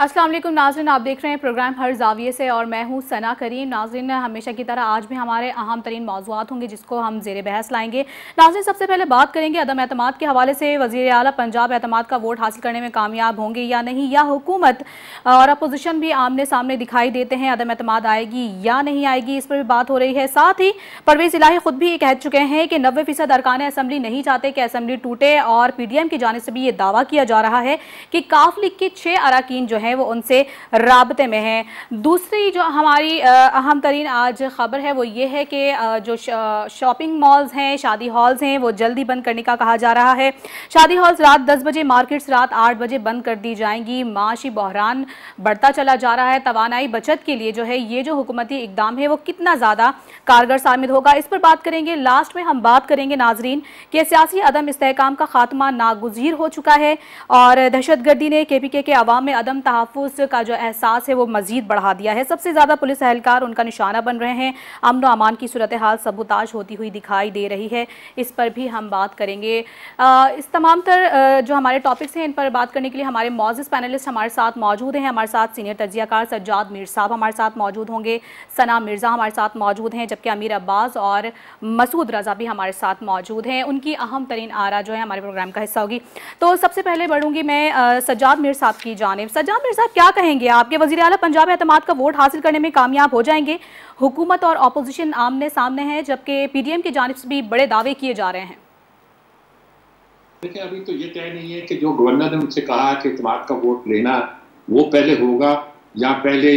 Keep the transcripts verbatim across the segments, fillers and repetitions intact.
अस्सलाम वालेकुम नाज़रीन, आप देख रहे हैं प्रोग्राम हर ज़ाविये से और मैं हूं सना करीम। नाज़रीन, हमेशा की तरह आज भी हमारे अहम तरीन मौज़ूआत होंगे जिसको हम ज़ेरे बहस लाएंगे। नाज़रीन, सबसे पहले बात करेंगे अदम एतमाद के हवाले से। वज़ीर आला पंजाब एतमाद का वोट हासिल करने में कामयाब होंगे या नहीं, या हुकूमत और अपोजिशन भी आमने सामने दिखाई देते हैं, अदम एतमाद आएगी या नहीं आएगी, इस पर भी बात हो रही है। साथ ही परवेज़ इलाही खुद भी कह चुके हैं कि नब्बे फीसद अरकान असम्बली नहीं चाहते कि असम्बली टूटे, और पी डी एम की जानिब से भी ये दावा किया जा रहा है कि काफ लीग के छः अरकान जो है वो उनसे राबते में हैं। दूसरी जो हमारी अहम तरीन आज खबर है वो ये है कि जो शॉपिंग मॉल्स हैं, शादी हॉल्स हैं, वो जल्दी बंद करने का कहा जा रहा है। शादी हॉल्स रात दस बजे, मार्केट्स रात आठ बजे बंद कर दी जाएंगी। माशी बहरान बढ़ता चला जा रहा है। तवानाई बचत के लिए जो है ये जो हुकूमती इकदाम है वो कितना ज़्यादा कारगर साबित होगा, इस पर बात करेंगे। लास्ट में हम बात करेंगे नाजरीन कि सियासी अदम इस्तेहकाम का खात्मा नागुज़ीर हो चुका है और दहशतगर्दी ने के पी के के अवाम में अदम तहफ़्फ़ुज़ का जो एहसास है वो मज़ीद बढ़ा दिया है। सबसे ज़्यादा पुलिस एहलकार उनका निशाना बन रहे हैं। अमन व अमान की सूरत हाल सबूताज होती हुई दिखाई दे रही है, इस पर भी हम बात करेंगे। आ, इस तमाम तर जो हमारे टॉपिक्स हैं इन पर बात करने के लिए हमारे मौजूद पैनलिस्ट हमारे साथ मौजूद हैं। हमारे साथ सीनियर तजियाकार सज्जाद मीर साहब हमारे साथ मौजूद होंगे, सना मिर्ज़ा हमारे साथ मौजूद हैं, जबकि अमीर अब्बास और मसूद रज़ा भी हमारे साथ मौजूद हैं। उनकी अहम तरीन आरा जो है हमारे प्रोग्राम का हिस्सा होगी। तो सबसे पहले बढ़ूंगी मैं सज्जाद मीर साहब की जानिब। सज्जाद मीर साहब, क्या कहेंगे आपके वज़ीर आला पंजाब एतमाद का वोट हासिल करने में कामयाब हो जाएंगे? हुकूमत और अपोजिशन आमने सामने है, जबकि पी डी एम की जानिब से भी बड़े दावे किए जा रहे हैं। देखिए, अभी तो ये तय नहीं है कि जो गवर्नर ने उनसे कहा कि एतमाद का वोट लेना वो पहले होगा या पहले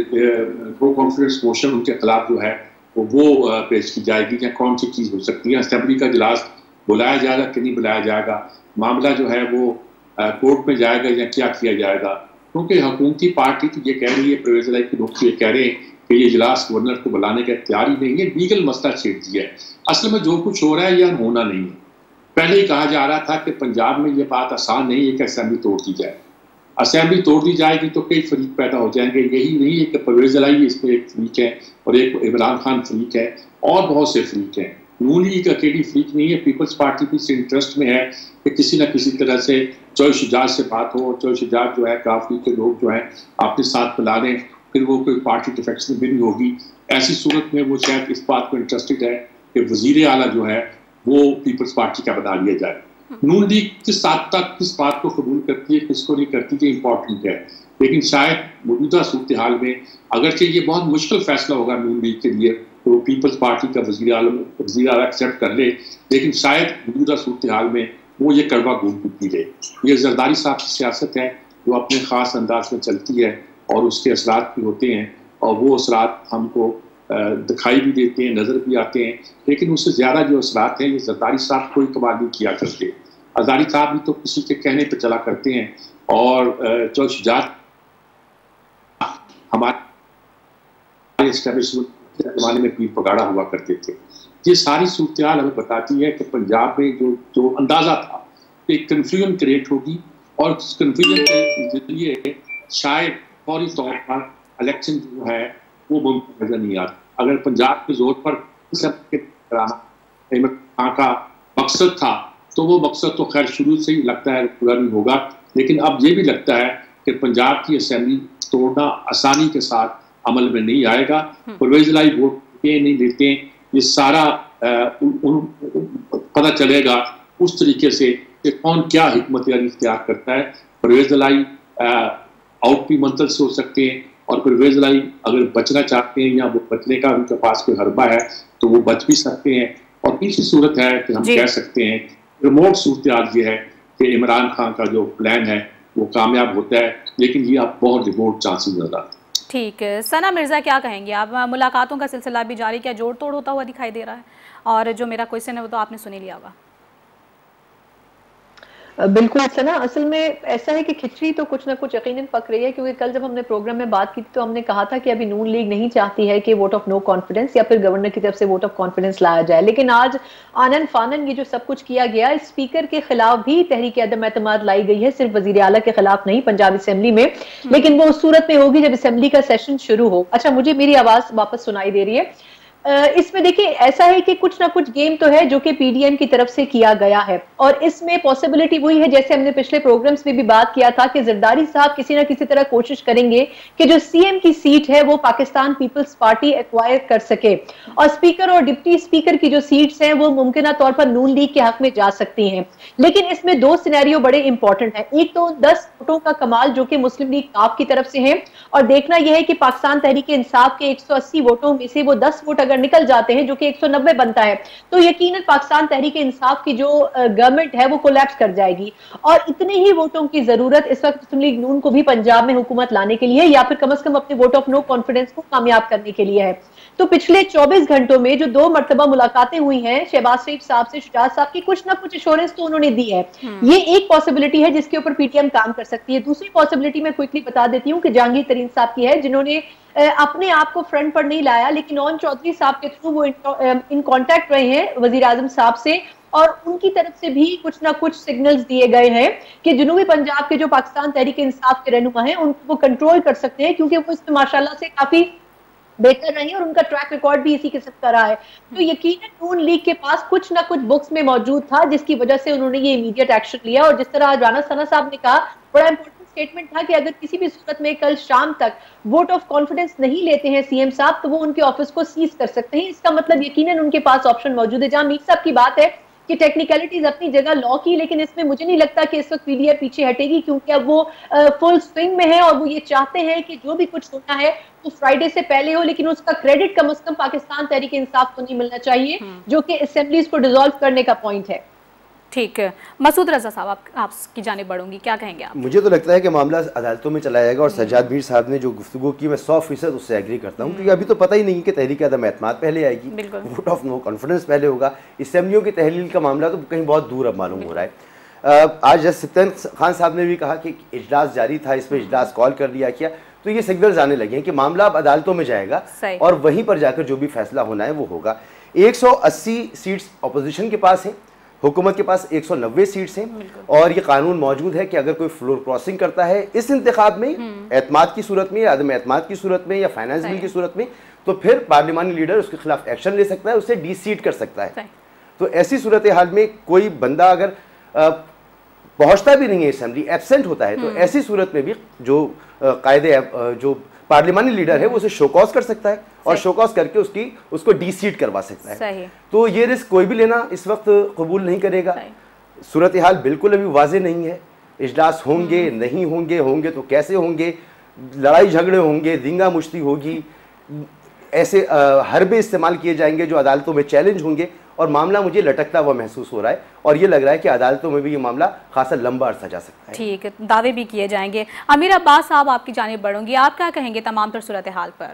प्रो कॉन्फिडेंस मोशन उनके खिलाफ जो है वो वो पेश की जाएगी, या कौन सी चीज़ हो सकती है। असेंबली का इजलास बुलाया जाएगा कि नहीं बुलाया जाएगा, मामला जो है वो कोर्ट में जाएगा या क्या किया जाएगा। क्योंकि हुकूमती पार्टी तो ये कह रही है, परवेज़ इलाही के लोग ये कह रहे हैं कि ये इजलास गवर्नर को बुलाने का तैयार ही नहीं है, लीगल मसला छेड़ दिया है। असल में जो कुछ हो रहा है यह होना नहीं है। पहले ही कहा जा रहा था कि पंजाब में ये बात आसान नहीं है कि असेंबली तोड़ दी जाए। असेंबली तोड़ दी जाएगी तो कई फरीक पैदा हो जाएंगे। यही नहीं है कि परवेज़ इलाही इसमें एक फरीक है और एक इमरान खान फरीक है और बहुत से फरीक हैं। नून लीग अकेली फरीक नहीं है। पीपल्स पार्टी भी इस इंटरेस्ट में है कि किसी न किसी तरह से चौधरी शुजात से बात हो, चौधरी शुजात जो है काफी के लोग जो है अपने साथ मिला लें, फिर वो कोई पार्टी डिफेक्शन भी नहीं होगी। ऐसी सूरत में वो शायद इस बात को इंटरेस्टेड है कि वजीर आला जो है वो पीपल्स पार्टी का बना लिया जाए। नून लीग किस हद तक किस बात को कबूल करती है, किसको नहीं करती, ये इंपॉर्टेंट है। लेकिन शायद मौजूदा सूरत हाल में अगरचे ये बहुत मुश्किल फैसला होगा नून लीग के लिए, तो पीपल्स पार्टी का वज़ीर आला वज़ीर आला एक्सेप्ट कर ले, लेकिन शायद मौजूदा सूरत हाल में वो ये कड़वा घूम पी ले। ये जरदारी साहब की सियासत है जो अपने ख़ास अंदाज में चलती है और उसके असरात भी होते हैं, और वो असरात हमको दिखाई भी देते हैं, नज़र भी आते हैं। लेकिन उससे ज़्यादा जो असरात हैं ये जरदारी साहब कोई कमाल नहीं किया करते। जरदारी साहब भी तो किसी के कहने पर चला करते हैं, और चौधरी शुजात हमारे एस्टेब्लिशमेंट जमाने में पीर पगाड़ा हुआ करते थे। ये सारी सूरत हाल हमें बताती है कि पंजाब में जो जो अंदाज़ा था कि कन्फ्यूजन क्रिएट होगी, और उस कन्फ्यूजन के जरिए शायद फौरी तौर पर इलेक्शन जो है वो मुमकिन नजर नहीं आता। अगर पंजाब के जोर पर कराना का मकसद था तो वो मकसद तो खैर शुरू से ही लगता है पूरा नहीं होगा। लेकिन अब ये भी लगता है कि पंजाब की असेंबली तोड़ना आसानी के साथ अमल में नहीं आएगा। परवेज़ इलाही वोट नहीं देते, ये सारा आ, उन, उन, पता चलेगा उस तरीके से कि कौन क्या हिकमत यारी इख्तियार करता है। परवेज़ इलाही आउट भी मंतल से हो सकते हैं, और परवेज़ इलाही अगर बचना चाहते हैं या वो बचने का उनके पास कोई हरबा है तो वो बच भी सकते हैं। और तीसरी सूरत है कि हम कह सकते हैं रिमोट सूरत हाल ये है कि इमरान खान का जो प्लान है वो कामयाब होता है, लेकिन ये आप बहुत रिमोट चांसेस नजर आते हैं। ठीक है, सना मिर्ज़ा क्या कहेंगे आप? मुलाकातों का सिलसिला भी जारी, क्या जोड़ तोड़ होता हुआ दिखाई दे रहा है? और जो मेरा क्वेश्चन है वो तो आपने सुन ही लिया होगा। बिल्कुल सना, असल में ऐसा है कि खिचड़ी तो कुछ ना कुछ यकीनन पक रही है, क्योंकि कल जब हमने प्रोग्राम में बात की थी तो हमने कहा था कि अभी नून लीग नहीं चाहती है कि वोट ऑफ नो कॉन्फिडेंस या फिर गवर्नर की तरफ से वोट ऑफ कॉन्फिडेंस लाया जाए। लेकिन आज आनन फानन ये जो सब कुछ किया गया, स्पीकर के खिलाफ भी तहरीक अदम एतमाद लाई गई है, सिर्फ वजीर आला के खिलाफ नहीं पंजाब असेंबली में। लेकिन वो उस सूरत में होगी जब असेंबली का सेशन शुरू हो। अच्छा, मुझे मेरी आवाज वापस सुनाई दे रही है? इसमें देखिए ऐसा है कि कुछ ना कुछ गेम तो है जो कि पीडीएम की तरफ से किया गया है और इसमें पॉसिबिलिटी वही है जैसे हमने पिछले प्रोग्राम्स में भी बात किया था कि जरदारी साहब किसी ना किसी तरह कोशिश करेंगे कि जो सीएम की सीट है वो पाकिस्तान पीपल्स पार्टी एक्वायर कर सके और स्पीकर और डिप्टी स्पीकर की जो सीट्स हैं वो मुमकिन तौर पर नून लीग के हक में जा सकती हैं। लेकिन इसमें दो सिनेरियो बड़े इंपॉर्टेंट हैं। एक तो दस वोटों का कमाल जो कि मुस्लिम लीग काफ की तरफ से है और देखना यह है कि पाकिस्तान तहरीक इंसाफ के एक सौ अस्सी वोटों में से वो दस वोट अगर निकल जाते हैं जो कि एक सौ नब्बे बनता है तो यकीनन पाकिस्तान तहरीक इंसाफ की जो गवर्नमेंट है वो कोलैप्स कर जाएगी और इतने ही वोटों की जरूरत इस वक्त मुस्लिम लीग नून को भी पंजाब में हुकूमत लाने के लिए या फिर कम से कम अपने वोट ऑफ नो कॉन्फिडेंस को कामयाब करने के लिए है। तो पिछले चौबीस घंटों में जो दो मरतबा मुलाकातें हुई हैं शहबाज शरीफ साहब से शुजात साहब की कुछ ना कुछ एश्योरेंस तो उन्होंने दी है। ये एक पॉसिबिलिटी है जिसके ऊपर पीटीएम काम कर सकती है। दूसरी पॉसिबिलिटी मैं क्विकली बता देती हूँ कि जहांगीर तरीन साहब की है जिन्होंने अपने आप को फ्रंट पर नहीं लाया लेकिन नौन चौधरी साहब के थ्रू वो इन कांटेक्ट रहे हैं वजीर आजम साहब से और उनकी तरफ से भी कुछ ना कुछ सिग्नल्स दिए गए हैं कि जनूबी पंजाब के जो पाकिस्तान तहरीक इंसाफ के रहनुमा हैं उनको वो कंट्रोल कर सकते हैं क्योंकि वो इसमें माशाल्लाह से काफी बेहतर रही और उनका ट्रैक रिकॉर्ड भी इसी किस्म का रहा है। तो यकीनन नून लीग के पास कुछ ना कुछ बुक्स में मौजूद था जिसकी वजह से उन्होंने ये इमीडिएट एक्शन लिया और जिस तरह आज राना सना साहब ने कहा बड़ा इंपॉर्टेंट स्टेटमेंट था कि अगर किसी भी सूरत में कल शाम तक वोट ऑफ कॉन्फिडेंस नहीं लेते हैं सीएम साहब तो वो उनके ऑफिस को सीज कर सकते हैं। इसका मतलब यकीनन उनके पास ऑप्शन मौजूद है। जहां मीर साहब की बात है कि टेक्निकलिटीज अपनी जगह लॉ की लेकिन इसमें मुझे नहीं लगता कि इस वक्त पीडीएम पीछे हटेगी क्योंकि अब वो फुल स्विंग में है और वो ये चाहते हैं कि जो भी कुछ होना है वो फ्राइडे से पहले हो लेकिन उसका क्रेडिट कम से कम पाकिस्तान तहरीक इंसाफ को नहीं मिलना चाहिए जो कि असेंबलीज को डिसॉल्व करने का पॉइंट है। ठीक है, मसूद रजा साहब आप आपकी जाने बढ़ूंगी, क्या कहेंगे आप? मुझे तो लगता है कि मामला अदालतों में चला जाएगा और सज्जाद मीर साहब ने जो गुफ्तगू की मैं सौ फीसद उससे एग्री करता हूँ क्योंकि अभी तो पता ही नहीं कि तहरीक अदम एतमाद पहले आएगी, वोट ऑफ नो कॉन्फिडेंस पहले होगा, असेंबलियों की तहलील का मामला तो कहीं बहुत दूर अब मालूम हो रहा है। आज जज सिप्तान खान साहब ने भी कहा कि इजलास जारी था, इसमें इजलास कॉल कर लिया किया, तो ये सिग्नल्स आने लगे हैं कि मामला अब अदालतों में जाएगा और वहीं पर जाकर जो भी फैसला होना है वो होगा। एक सौ अस्सी सीट्स अपोजिशन के पास है, हुकूमत के पास एक सौ नब्बे सीट्स हैं और ये कानून मौजूद है कि अगर कोई फ्लोर क्रॉसिंग करता है इस इंतखाब में एतमाद की सूरत में या अदम एतमाद की सूरत में या फाइनेंस बिल की सूरत में तो फिर पार्लिमानी लीडर उसके खिलाफ एक्शन ले सकता है, उसे डी सीट कर सकता है। तो ऐसी सूरत हाल में कोई बंदा अगर पहुंचता भी नहीं है असेंबली, एब्सेंट होता है, तो ऐसी सूरत में भी जो कायदे जो पार्लिमानी लीडर है वो उसे शोकॉज कर सकता है और शोकॉज करके उसकी उसको डी सीट करवा सकता है। सही। तो ये रिस्क कोई भी लेना इस वक्त कबूल नहीं करेगा। सूरत हाल बिल्कुल अभी वाजे नहीं है, इजलास होंगे नहीं होंगे, होंगे तो कैसे होंगे, लड़ाई झगड़े होंगे, दंगा मुश्ती होगी, ऐसे हरबे इस्तेमाल किए जाएंगे जो अदालतों में चैलेंज होंगे और मामला मुझे लटकता हुआ महसूस हो रहा है और ये लग रहा है कि अदालतों में भी ये मामला खासा लंबा अरसा जा सकता है। ठीक है, दावे भी किए जाएंगे। अमीर अब्बास साहब आपकी जानिब बढ़ूंगी, आप क्या कहेंगे तमाम तर सूरत हाल पर?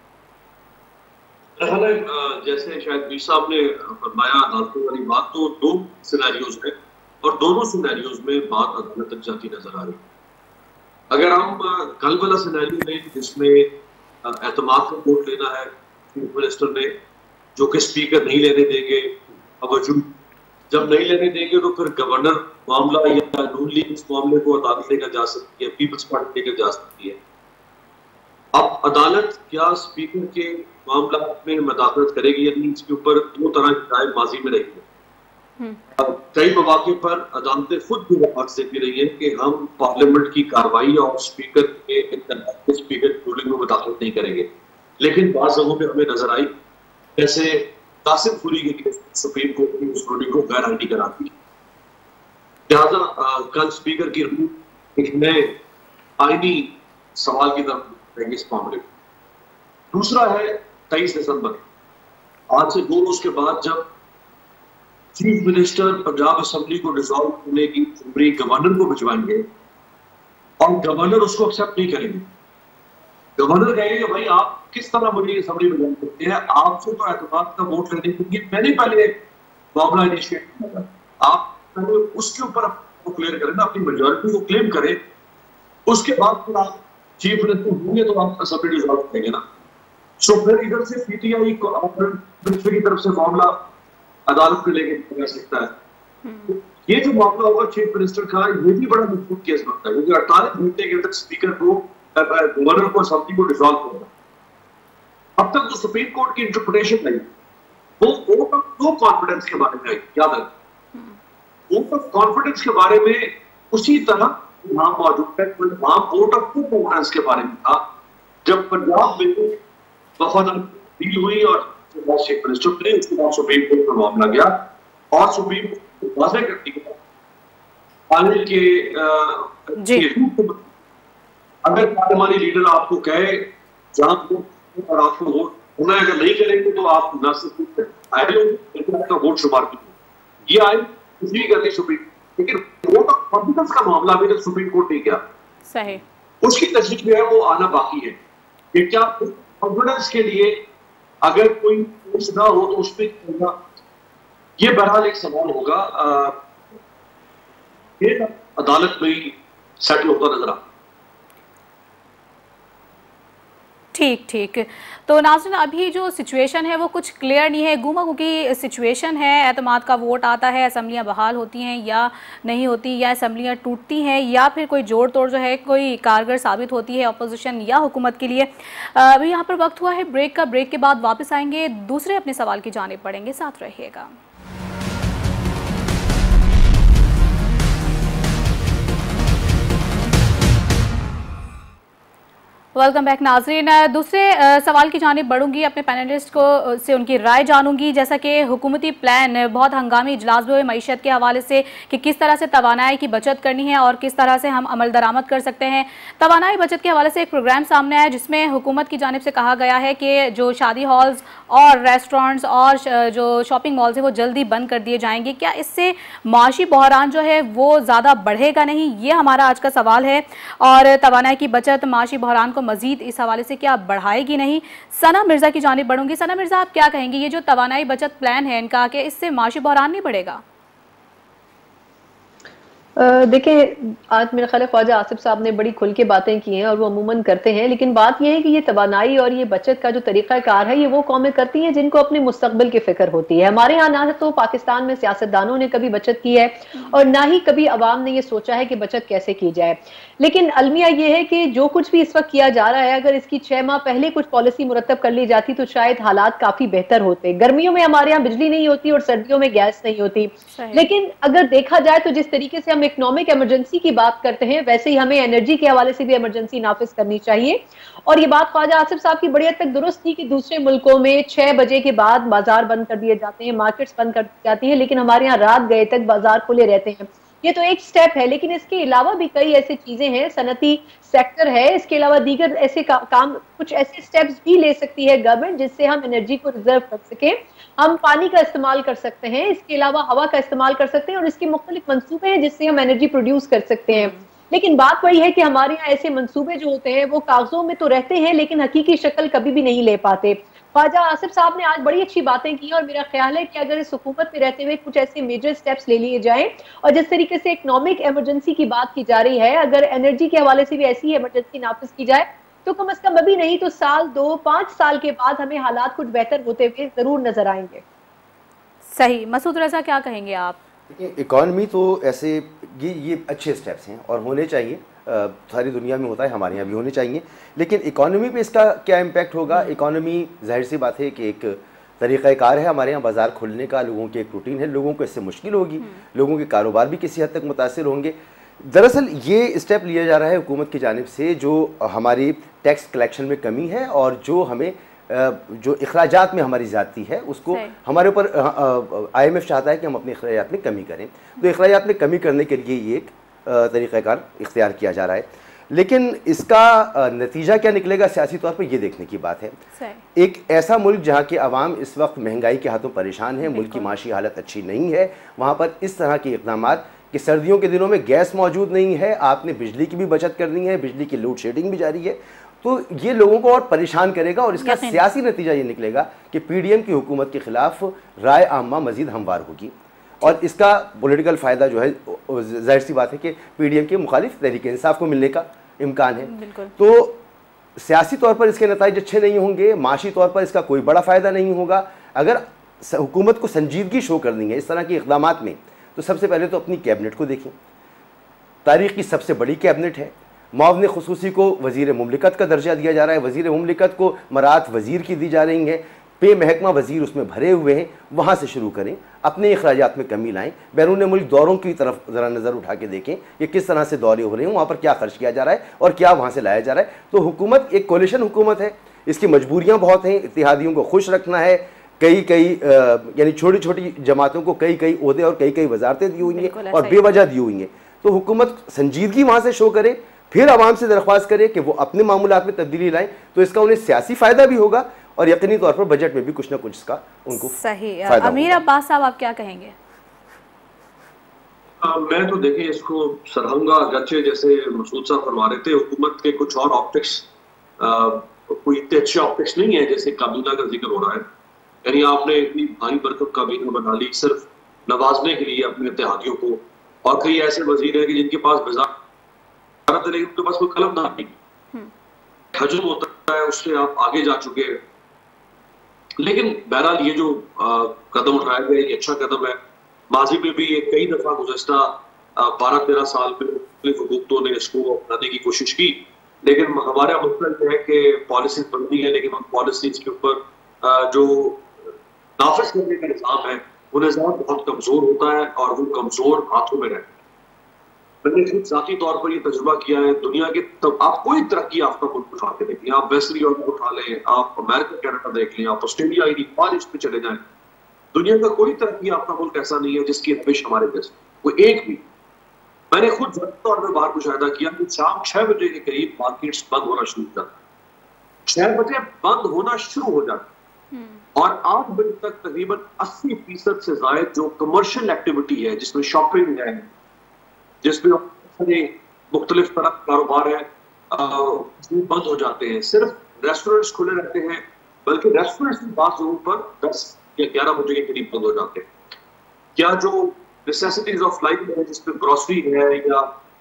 जैसे शायद मीर साहब ने फरमाया अदालतों वाली बात, तो दो सिनेरियोज हैं और दोनों सिनेरियोज में बात अदालत तक जाती नजर आ रही है। अगर हम कल वाला सिनेरियो में जिसमें एतमाद का वोट लेना है चीफ मिनिस्टर ने जो कि स्पीकर नहीं लेने देंगे, अब जब नहीं लेने देंगे तो फिर गवर्नर मामला या नून लीग इस मामले को अदालत लेकर जा सकती है, पीपल्स पार्टी लेकर जा सकती है। अब अदालत क्या स्पीकर के मामला में मदाखलत करेगी या नहीं, इसके ऊपर दो तरह की राय माजी में रही है। कई मौके पर अदालतें खुद भी वफाक देती रही है कि हम पार्लियामेंट की कार्रवाई और स्पीकर के स्पीकर की रूलिंग में मदाखलत नहीं करेंगे, लेकिन बाज़ जगहों पे हमें नजर आई जैसे कासिम फूरी के सुप्रीम कोर्ट की उस रूलिंग को गैर आईनी करार दी। लिहाजा कल स्पीकर की एक नए आईनी सवाल की तरफ रहेंगे इस मामले में। दूसरा है तेईस दिसंबर, आज से दो रोज के बाद जब चीफ मिनिस्टर पंजाब असेंबली को डिसॉल्व करने की जिम्मेदारी गवर्नर को भिजवाएंगे और गवर्नर उसको एक्सेप्ट नहीं करेंगे। गवर्नर कहेंगे कि भाई आप किस तरह मुझे असेंबली में ज्वाइन करते हैं, आपसे तो एतमाद का वोट लेने के लिए मैंने पहले मामला इनिशिएट किया था, आप पहले उसके ऊपर क्लियर करें ना, अपनी मेजॉरिटी को क्लेम करें, उसके बाद फिर आप चीफ मिनिस्टर होंगे तो आप असेंबली डिसॉल्व करेंगे ना। सो फिर इधर से पीटीआई मिनिस्टर की तरफ से मामला अदालत को लेकर जा सकता है। ये जो मामला होगा चीफ मिनिस्टर का, ये भी बड़ा मुश्किल केस बनता है क्योंकि अड़तालीस घंटे के अंदर स्पीकर को गवर्नर को असेंबली को डिसॉल्व करना, अब तक जो सुप्रीम कोर्ट की इंटरप्रिटेशन आई वो वोट ऑफ नो कॉन्फिडेंस के बारे में आई, याद रखें वोट ऑफ कॉन्फिडेंस के बारे में उसी तरह वहां मौजूद है, वहां वोट ऑफ नो कॉन्फिडेंस के बारे में था जब पंजाब में वफादारी डील हुई और चीफ मिनिस्टर थे, उसके बाद सुप्रीम कोर्ट में मामला गया और सुप्रीम कोर्ट वाजे कर दिया पाने के जी। अगर पार्लियामानी लीडर आपको कहे जहां और आपको वोट होना है, अगर नहीं करेंगे तो आप न सिर्फ आए लेकिन आपका वोट शुमार कीजिए, ये आए कुछ नहीं करती सुप्रीम, लेकिन वोट ऑफ कॉन्फिडेंस का मामला अभी तक सुप्रीम कोर्ट नहीं किया। सही, उसकी तस्वीर जो है वो आना बाकी है कि क्या कॉन्फिडेंस के लिए अगर कोई केस ना हो तो उसमें ये बहरहाल एक सवाल होगा, ये अदालत में ही सेटल होता नजर आ। ठीक ठीक तो नाज़रीन अभी जो सिचुएशन है वो कुछ क्लियर नहीं है, गुमा गुकी सिचुएशन है। एतमाद का वोट आता है, असम्बलियाँ बहाल होती हैं या नहीं होती, या असम्बलियाँ टूटती हैं, या फिर कोई जोड़ तोड़ जो है कोई कारगर साबित होती है अपोजिशन या हुकूमत के लिए। अभी यहाँ पर वक्त हुआ है ब्रेक का, ब्रेक के बाद वापस आएंगे, दूसरे अपने सवाल की जानिब पढ़ेंगे, साथ रहिएगा। वेलकम बैक नाजरीन, दूसरे सवाल की जानिब बढ़ूंगी, अपने पैनलिस्ट को से उनकी राय जानूंगी। जैसा कि हुकूमती प्लान बहुत हंगामी इजलास हुए मईशत के हवाले से कि किस तरह से तवानाई की बचत करनी है और किस तरह से हम अमल दरामद कर सकते हैं। तवानाई बचत के हवाले से एक प्रोग्राम सामने आया जिसमें हुकूमत की जानिब से कहा गया है कि जो शादी हॉल्स और रेस्टोरेंट्स और जो शॉपिंग मॉल्स हैं वो जल्दी बंद कर दिए जाएंगे। क्या इससे माशी बहरान जो है वो ज़्यादा बढ़ेगा नहीं, ये हमारा आज का सवाल है। और तवानाई की बचत माशी बहरान को मजीद इस हवाले से क्या बढ़ाएगी नहीं। सना मिर्जा की जानिब बढ़ूंगी। सना मिर्जा, आप क्या कहेंगी, ये जो तवानाई बचत प्लान है इनका, कि इससे माशी बहरान नहीं बढ़ेगा? देखिए, आज मेरा ख्याल है ख्वाजा आसिफ साहब ने बड़ी खुल के बातें की हैं और वो अमूमन करते हैं, लेकिन बात यह है कि ये तवानाई और ये बचत का जो तरीक़ाकार है ये वो कौमें करती हैं जिनको अपने मुस्तकबिल की फिक्र होती है। हमारे यहाँ ना तो पाकिस्तान में सियासतदानों ने कभी बचत की है और ना ही कभी अवाम ने ये सोचा है कि बचत कैसे की जाए। लेकिन अलमिया ये है कि जो कुछ भी इस वक्त किया जा रहा है, अगर इसकी छह माह पहले कुछ पॉलिसी मुरतब कर ली जाती तो शायद हालात काफी बेहतर होते। गर्मियों में हमारे यहाँ बिजली नहीं होती और सर्दियों में गैस नहीं होती, लेकिन अगर देखा जाए तो जिस तरीके से हम इकोनॉमिक इमरजेंसी की बात करते हैं वैसे ही हमें एनर्जी के हवाले से भी इमरजेंसी नाफिज करनी चाहिए। और ये बात ख्वाजा आसिफ साहब की बड़ी हद तक दुरुस्त थी कि दूसरे मुल्कों में छह बजे के बाद बाजार बंद कर दिए जाते हैं, मार्केट्स बंद कर दी जाती हैं, लेकिन हमारे यहाँ रात गए तक बाजार खुले रहते हैं। ये तो एक स्टेप है, लेकिन इसके अलावा भी कई ऐसी चीजें हैं, सनती सेक्टर है, इसके अलावा दीगर ऐसे का, काम कुछ ऐसे स्टेप्स भी ले सकती है गवर्नमेंट जिससे हम एनर्जी को रिजर्व कर सके। हम पानी का इस्तेमाल कर सकते हैं, इसके अलावा हवा का इस्तेमाल कर सकते हैं और इसके मुख्तलिफ मंसूबे हैं जिससे हम एनर्जी प्रोड्यूस कर सकते हैं। लेकिन बात वही है कि हमारे यहाँ ऐसे मंसूबे जो होते हैं वो कागजों में तो रहते हैं लेकिन हकीकी शक्ल कभी भी नहीं ले पाते। ख्वाजा आसिफ साहब ने आज बड़ी अच्छी बातें की और मेरा ख्याल है कि अगर इस हुकूमत में रहते हुए कुछ ऐसे मेजर स्टेप्स ले लिए जाएं और जिस तरीके से इकोनॉमिक इमरजेंसी की बात की जा रही है, अगर एनर्जी के हवाले से भी ऐसी इमरजेंसी नाफिज की जाए तो कम अज कम अभी नहीं तो साल दो पांच साल के बाद हमें हालात कुछ बेहतर होते हुए जरूर नजर आएंगे। सही, मसूद रजा क्या कहेंगे आप? देखिए, इकॉनमी तो ऐसे ये ये अच्छे स्टेप्स हैं और होने चाहिए, आ, सारी दुनिया में होता है, हमारे यहाँ भी होने चाहिए, लेकिन इकॉनमी पे इसका क्या इम्पैक्ट होगा? इकॉनमी जाहिर सी बात है कि एक तरीक़ाकार है, हमारे यहाँ बाज़ार खुलने का, लोगों की एक रूटीन है, लोगों को इससे मुश्किल होगी, लोगों के कारोबार भी किसी हद तक मुतासिर होंगे। दरअसल ये स्टेप लिया जा रहा है हुकूमत की जानिब से जो हमारी टैक्स कलेक्शन में कमी है और जो हमें जो अखराजात में हमारी ज़्यादती है उसको हमारे ऊपर आई एम एफ चाहता है कि हम अपने अखराजात में कमी करें, तो अखराजात में कमी करने के लिए ये एक तरीक़ाकार इख्तियार किया जा रहा है। लेकिन इसका नतीजा क्या निकलेगा सियासी तौर पर ये देखने की बात है। एक ऐसा मुल्क जहाँ के अवाम इस वक्त महंगाई के हाथों परेशान है, मुल्क की माशी हालत अच्छी नहीं है, वहाँ पर इस तरह के इक़दाम कि सर्दियों के दिनों में गैस मौजूद नहीं है, आपने बिजली की भी बचत करनी है, बिजली की लोड शेडिंग भी जारी है, तो ये लोगों को और परेशान करेगा और इसका सियासी नतीजा ये निकलेगा कि पीडीएम की हुकूमत के खिलाफ राय आमा मजीद हमवार होगी और इसका पॉलिटिकल फ़ायदा जो है जाहिर सी बात है कि पीडीएम के मुखालिफ तहरीक इंसाफ को मिलने का इम्कान है। तो सियासी तौर पर इसके नतीजे अच्छे नहीं होंगे, माशी तौर पर इसका कोई बड़ा फ़ायदा नहीं होगा। अगर हुकूमत को संजीदगी शो करनी है इस तरह के इक़दामात में तो सबसे पहले तो अपनी कैबिनेट को देखें, तारीख़ की सबसे बड़ी कैबिनेट है, मुआवने खुसूसी को वज़ीर मुमलिकत का दर्जा दिया जा रहा है, वज़ीर मुमलिकत को मरात वज़ीर की दी जा रही है, पे महकमा वज़ीर उसमें भरे हुए हैं, वहाँ से शुरू करें, अपने अखराजात में कमी लाएं, बैरून मुल्क दौरों की तरफ ज़रा नज़र उठा के देखें ये किस तरह से दौरे हो रहे हैं, वहाँ पर क्या खर्च किया जा रहा है और क्या वहाँ से लाया जा रहा है। तो हुकूमत एक कोलिशन हुकूमत है, इसकी मजबूरियाँ बहुत हैं, इत्तेहादियों को खुश रखना है, कई कई यानी छोटी छोटी जमातों को कई कई ओहदे और कई कई वजारतें दी हुई हैं और बेवजह दी हुई हैं। तो हुकूमत संजीदगी वहाँ से शो करे, फिर आवाम से दरख्वास्त करे कि वो अपने मामूलात में तब्दीली लाएं, तो इसका उन्हें सियासी फ़ायदा भी होगा और यकीनी तौर पर बजट में भी कुछ ना कुछ इसका उनको सही। अमीर अब्बास साहब आप क्या कहेंगे? आ, मैं तो देखें इसको सरहंगा गच्चे जैसे मसूद साहब फरमा रहे थे, हुकूमत के कुछ और ऑप्टिक्स कोई इतने अच्छे ऑप्टिक्स नहीं है जैसे काबीना का जिक्र हो रहा है। यानी आपने इतनी भारी भरकम काबीना बना ली सिर्फ नवाजने के लिए अपने इत्तेहादियों को, और कई ऐसे वजीर हैं कि जिनके पास वज़ारत है लेकिन उनके पास कोई कलम ना नहीं, हजम होता है उससे आप आगे जा चुके हैं। लेकिन बहरहाल ये जो आ, कदम उठाया गया ये अच्छा कदम है। माजी में भी ये कई दफा गुज़श्ता बारह तेरह साल में मुख्तलिफ हुकूमतों ने इसको अपनाने की कोशिश की, लेकिन हमारा मसला है कि पॉलिसीज बनती है लेकिन उन पॉलिसीज के ऊपर जो नाफिज करने का निज़ाम है वो निज़ाम बहुत कमजोर होता है और वो कमजोर हाथों में रहता है। मैंने खुद जाती तौर पर ये तजुर्बा किया है, दुनिया के तब आप कोई तरक्की याफ्ता मुल्क उठा के देखें, आप वेस्ट यूरोप उठा लें, आप अमेरिका कनाडा देख लें, आप ऑस्ट्रेलिया नेपाल पे चले जाएं, दुनिया का कोई तरक्की याफ्ता मुल्क ऐसा नहीं है जिसकी रविश हमारे जैसे कोई एक भी। मैंने खुद जाती तौर पर बाहर मुशाहिदा किया कि शाम छह बजे के करीब मार्केट्स बंद होना शुरू हो जाता, छह बजे बंद होना शुरू हो जाता और आठ बजे तक तकरीबन अस्सी फीसद से ज्यादा जो कमर्शियल एक्टिविटी है जिसमें शॉपिंग है, जिसमें मुख्तलिफ तरह के कारोबार है, बंद हो जाते हैं। सिर्फ रेस्टोरेंट्स खुले रहते हैं, बल्कि रेस्टोरेंट्स भी बात जरूर पर दस या ग्यारह बजे के करीब बंद हो जाते हैं। क्या जो नेसेसिटीज ऑफ लाइफ है जिसमें ग्रोसरी है या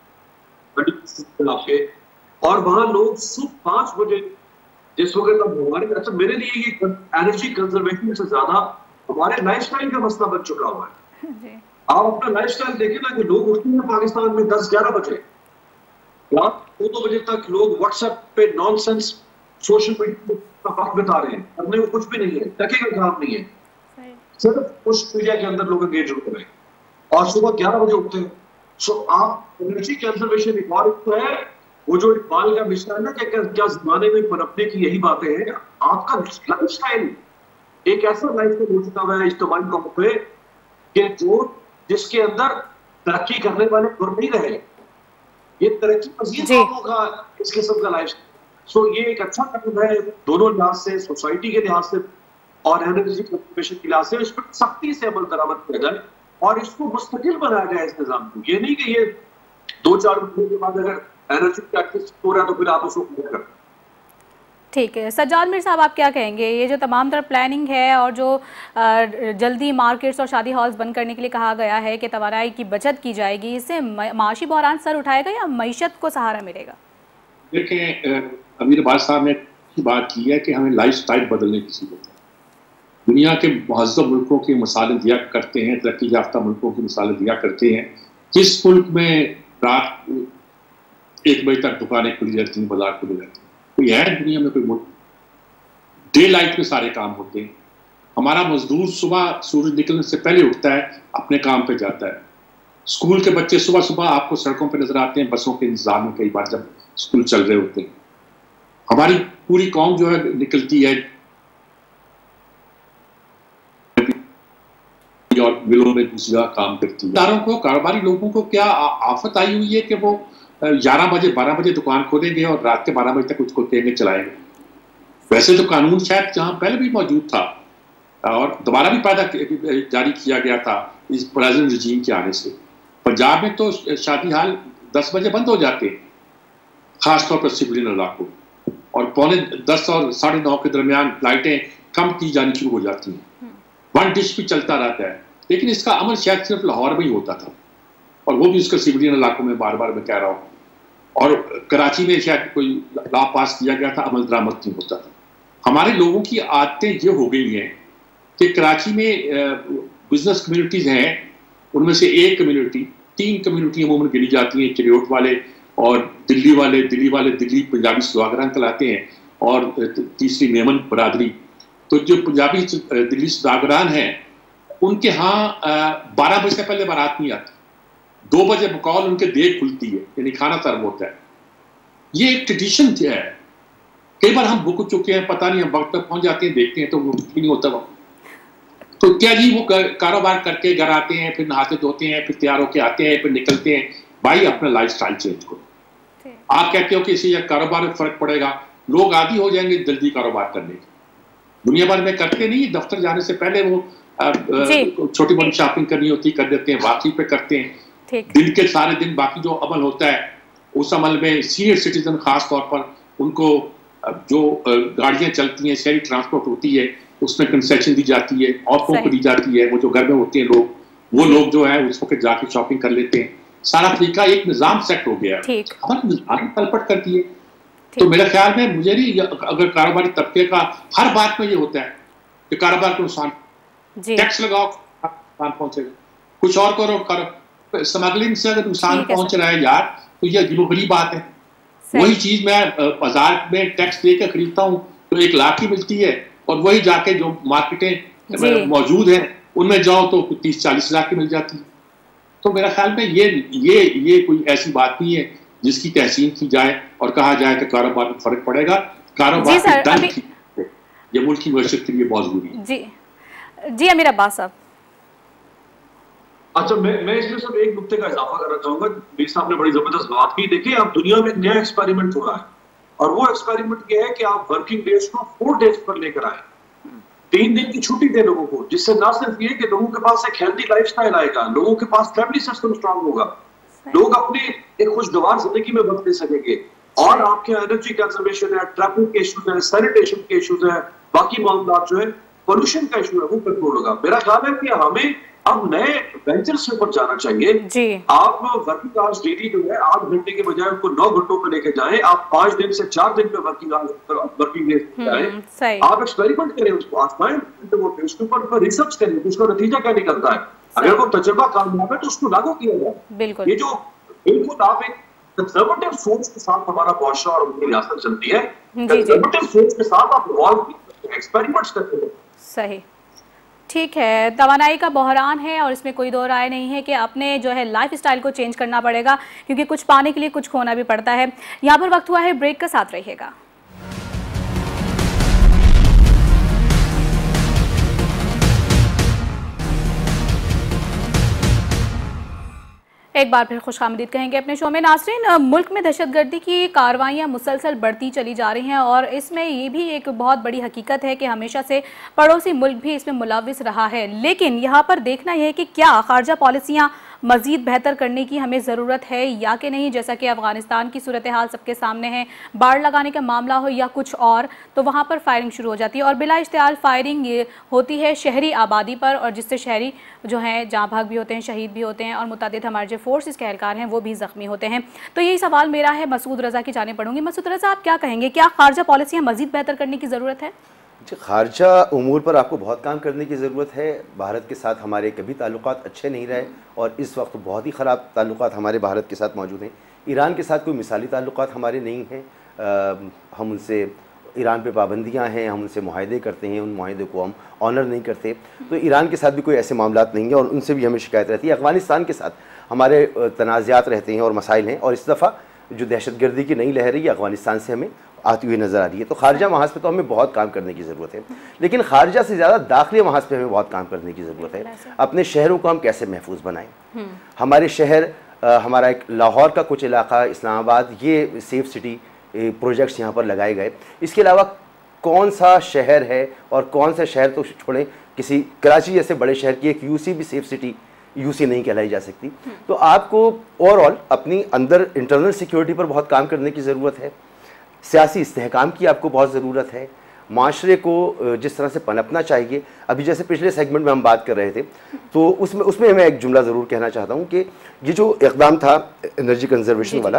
आपके, और वहां लोग सुबह पांच बजे जिस वक्त अब हमारे अच्छा मेरे लिए ये एनर्जी कंजर्वेशन से ज्यादा हमारे लाइफस्टाइल का मसला बन चुका हुआ है। आप अपना लाइफस्टाइल देखें ना कि लोग उठते हैं पाकिस्तान में दस ग्यारह बजे, रात दो दो बजे तक लोग व्हाट्सएप पे नॉनसेंस सोशल मीडिया का वक्त बिता रहे हैं, करने को कुछ भी नहीं है, टके का काम नहीं है, सिर्फ सोशल मीडिया के अंदर लोग एंगेज होते हैं और सुबह ग्यारह बजे उठते हैं। सो आप एनर्जी कंजर्वेशन एक और है, वो जो इकबाल का मिसरा है ना कि क्या जमाने में पनपने की यही बातें हैं। आपका लाइफस्टाइल एक ऐसा लाइफस्टाइल हो चुका हुआ है इज्तिमाई तौर पे कि जो जिसके अंदर तरक्की करने वाले गुर नहीं रहे, ये तरक्की पसीन लोगों का इस किस्म का लाइफस्टाइल। सो ये एक अच्छा कदम है दोनों लिहाज से, सोसाइटी के लिहाज से और एनर्जी कंजर्वेशन के लिहाज से। इस पर सख्ती से अमल दरामद किया जाए और इसको मुस्तकिल बनाया जाए इस निजाम को। ये नहीं कि ये दो चार महीने के बाद अगर एनर्जी प्रैक्टिस हो रहा है तो फिर आप उसको कर। ठीक है सज्जाद मीर साहब, आप क्या कहेंगे? ये जो तमाम तरह प्लानिंग है और जो जल्दी मार्केट्स और शादी हॉल्स बंद करने के लिए कहा गया है कि तवानाई की बचत की जाएगी, इससे माशी बहरान सर उठाएगा या मईशत को सहारा मिलेगा? देखें, अमीर अब्बास साहब ने बात की है कि हमें लाइफ स्टाइल बदलने की जरूरत है। दुनिया के महज़्ज़ब मुल्कों की मिसालें दिया करते हैं, तरक्की याफ्ता मुल्कों की मिसालें दिया करते हैं। किस मुल्क में रात एक बजे तक दुकानें खुली रहती हैं, बाजार खुले रहते हैं? कोई है दुनिया में कोई मुल्क? डे लाइट में सारे काम होते हैं। हमारा मजदूर सुबह सूरज निकलने से पहले उठता है, अपने काम पे जाता है। स्कूल के बच्चे सुबह सुबह आपको सड़कों पे नजर आते हैं, बसों के इंतजाम में कई बार जब स्कूल चल रहे होते हैं। हमारी पूरी कौम जो है निकलती है और मिलों में दूसरा काम करती है। को कारोबारी लोगों को क्या आफत आई हुई है कि वो ग्यारह बजे बारह बजे दुकान खोलेंगे और रात के बारह बजे तक उसको कहेंगे चलाएंगे? वैसे तो कानून शायद जहां पहले भी मौजूद था और दोबारा भी पैदा जारी किया गया था इस प्रेजेंट रजीम के आने से। पंजाब में तो शादी हाल दस बजे बंद हो जाते हैं, खासतौर पर सिविलियन इलाकों, और पौने दस और साढ़े नौ के दरमियान फ्लाइटें कम की जानी शुरू हो जाती हैं। वन डिश भी चलता रहता है, लेकिन इसका अमल शायद सिर्फ लाहौर में ही होता था और वो भी उसका सिविलियन इलाकों में बार बार मैं कह रहा हूँ। और कराची में शायद कोई लॉ पास किया गया था, अमल दरामद नहीं होता था। हमारे लोगों की आदतें ये हो गई हैं कि कराची में बिजनेस कम्युनिटीज़ हैं, उनमें से एक कम्युनिटी, तीन कम्युनिटी अमूमन गिनी जाती हैं, चिड़ियोट वाले और दिल्ली वाले दिल्ली वाले दिल्ली पंजाबी सुदागरान कहलाते हैं, और तीसरी मेमन बरादरी। तो जो पंजाबी दिल्ली सुदागरान हैं उनके यहाँ बारह बजे से पहले बारात नहीं आती, दो बजे बकौल उनके देर खुलती है, यानी खाना सर्व होता है। ये एक ट्रेडिशन है। कई बार हम भूख चुके हैं, पता नहीं, हम वक्त पर पहुंच जाते हैं, देखते हैं तो वो नहीं होता वक्त। तो क्या जी वो कारोबार करके घर आते हैं, फिर नहाते धोते हैं, फिर तैयार होके आते हैं, फिर निकलते हैं। भाई अपना लाइफ स्टाइल चेंज करो। आप कहते हो कि इससे कारोबार में फर्क पड़ेगा, लोग आदी हो जाएंगे जल्दी कारोबार करने की। दुनिया भर में करते नहीं, दफ्तर जाने से पहले वो छोटी मोटी शॉपिंग करनी होती कर देते हैं, वापसी पे करते हैं। दिन के सारे दिन बाकी जो अमल होता है उस अमल में सीनियर सिटीजन खास तौर पर उनको जो गाड़ियां चलती हैं, शहरी ट्रांसपोर्ट होती है, उसमें कंसेशन दी जाती है, औरतों को दी जाती है। वो जो घर में होते हैं लोग, वो लोग जो है उस वक्त जाके शॉपिंग कर लेते हैं। सारा तरीका एक निजाम सेट हो गया है, हमारे तलपट कर दिए। तो मेरे ख्याल में मुझे नहीं, अगर कारोबारी तबके का हर बात में ये होता है कि कारोबार को नुकसान, टैक्स लगाओ नुकसान पहुंचेगा, कुछ और करो करो, स्मगलिंग से अगर नुकसान पहुंच रहा है यार, तो ये अजीबो गरीब बात है। वही चीज मैं बाजार में टैक्स देकर खरीदता हूँ तो एक लाख की मिलती है, और वही जाके जो मार्केटें मौजूद हैं उनमें जाओ तो तीस चालीस हजार की मिल जाती है। तो मेरा ख्याल में ये ये ये कोई ऐसी बात नहीं है जिसकी तहसीन की जाए और कहा जाए कि कारोबार में फर्क पड़ेगा। कारोबार के दल ये मुल्क की मईशत के लिए बहुत जरूरी है। जी जी अमीर अब्बास साहब। अच्छा, मैं मैं इसमें सब एक नुक्ते का इजाफा करना चाहूंगा। मीर साहब ने बड़ी जबरदस्त बात की। देखिए, अब दुनिया में एक नया एक्सपेरिमेंट हो रहा है, और वो एक्सपेरिमेंट ये है कि आप वर्किंग डेज को फोर डेज पर लेकर आए, तीन दिन की छुट्टी दे लोगों को, जिससे ना सिर्फ ये कि लोगों के पास एक हेल्दी लाइफस्टाइल आएगा, लोगों के पास फैमिली सिस्टम स्ट्रांग होगा, लोग अपने एक खुशगवार जिंदगी में वक्त दे सकेंगे, और आपके एनर्जी कंजर्वेशन है, ट्रैफिक के इश्यूज है, सैनिटेशन के इश्यूज है, बाकी मामला जो है, पोल्यूशन का इशू है, वो कंट्रोल होगा। मेरा ख्याल है कि हमें अब नए वेंचर्स के ऊपर जाना चाहिए। जी। आप वर्किंग आवर्स डेली जो है आठ घंटे के बजाय उनको नौ घंटों पे लेके जाएं, आप पांच दिन से चार दिन पे वर्किंग आवर्स वर्किंग डेज जाएं, आप एक्सपेरिमेंट करें, उसको आजमाएं, उसके ऊपर रिसर्च करें, उसका नतीजा क्या निकलता है। अगर वो तजुर्बा कामयाब है तो उसको लागू किया जाए। बिल्कुल। ये जो बिल्कुल आप एक कंजर्वेटिव सोच के साथ हमारा मुआशरा और उनकी रियासत चलती है, कंजर्वेटिव सोच के साथ आप एक्सपेरिमेंट्स करते हैं। सही, ठीक है। तवानाई का बहरान है और इसमें कोई दो राय नहीं है कि अपने जो है लाइफ स्टाइल को चेंज करना पड़ेगा, क्योंकि कुछ पाने के लिए कुछ खोना भी पड़ता है। यहाँ पर वक्त हुआ है ब्रेक का, साथ रहिएगा। एक बार फिर खुशआमदीद कहेंगे अपने शो में। नाज़रीन, मुल्क में दहशतगर्दी की कार्रवाइयाँ मुसलसल बढ़ती चली जा रही हैं, और इसमें ये भी एक बहुत बड़ी हकीकत है कि हमेशा से पड़ोसी मुल्क भी इसमें मुलविस रहा है। लेकिन यहाँ पर देखना यह है कि क्या खारजा पॉलिसियाँ मज़ीद बेहतर करने की हमें ज़रूरत है या कि नहीं। जैसा कि अफ़गानिस्तान की सूरत हाल सबके सामने है, बाढ़ लगाने का मामला हो या कुछ और, तो वहाँ पर फायरिंग शुरू हो जाती है, और बिला इश्तियाल फायरिंग होती है शहरी आबादी पर, और जिससे शहरी जो हैं जाँ भाग भी होते हैं, शहीद भी होते हैं, और मुतादिद हमारे जो फोर्सेस के एहलकार हैं वो भी ज़ख्मी होते हैं। तो यही सवाल मेरा है, मसूद रज़ा की जाने पड़ूंगी। मसूद रज़ा, आप क्या कहेंगे, क्या खारजा पॉलिसियाँ मज़ीद बेहतर करने की ज़रूरत है? खारजा उमूर पर आपको बहुत काम करने की ज़रूरत है। भारत के साथ हमारे कभी ताल्लुकात अच्छे नहीं रहे, और इस वक्त बहुत ही ख़राब ताल्लुकात हमारे भारत के साथ मौजूद हैं। ईरान के साथ कोई मिसाली ताल्लुकात हमारे नहीं हैं। हम उनसे, ईरान पे पाबंदियां हैं, हम उनसे मुआहदे करते हैं, उन मुआहदे को हम ऑनर नहीं करते। तो ईरान के साथ भी कोई ऐसे मामलात नहीं हैं, और उनसे भी हमें शिकायत रहती है। अफ़गानिस्तान के साथ हमारे तनाज़ात रहते हैं और मसाइल हैं, और इस दफ़ा जो दहशतगर्दी की नई लहर है अफ़गानिस्तान से हमें आती हुई नज़र आ रही है। तो खारजा महाज पे तो हमें बहुत काम करने की ज़रूरत है, लेकिन खारजा से ज़्यादा दाखिली महाज पे हमें बहुत काम करने की ज़रूरत है। अपने शहरों को हम कैसे महफूज बनाएं। हमारे शहर, आ, हमारा एक लाहौर का कुछ इलाका, इस्लामाबाद, ये सेफ़ सिटी प्रोजेक्ट्स यहाँ पर लगाए गए। इसके अलावा कौन सा शहर है, और कौन सा शहर तो छोड़ें, किसी कराची जैसे बड़े शहर की एक यूसी भी सेफ़ सिटी यूसी नहीं कहलाई जा सकती। तो आपको ओवरऑल अपनी अंदर इंटरनल सिक्योरिटी पर बहुत काम करने की ज़रूरत है। सियासी इस्तेहकाम की आपको बहुत ज़रूरत है। माशरे को जिस तरह से पनपना चाहिए, अभी जैसे पिछले सेगमेंट में हम बात कर रहे थे, तो उसमें उसमें मैं एक जुमला ज़रूर कहना चाहता हूँ कि ये जो इक़दाम था एनर्जी कंजर्वेशन वाला,